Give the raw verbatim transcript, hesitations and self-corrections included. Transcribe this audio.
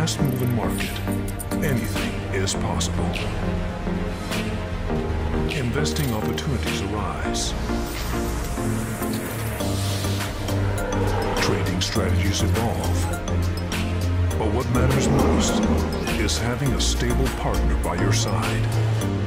fast-moving market, anything is possible. Investing opportunities arise. Trading strategies evolve. But what matters most is having a stable partner by your side.